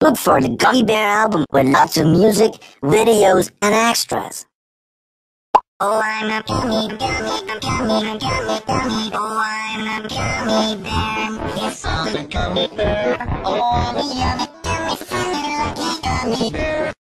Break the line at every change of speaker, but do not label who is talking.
Look for the Gummy Bear album with lots of music, videos, and extras. Oh, I'm a gummy, gummy, gummy, gummy, gummy. Oh, I'm a gummy bear. Yes, I'm a gummy bear. Oh, I'm a yummy, gummy, funny, lucky gummy bear.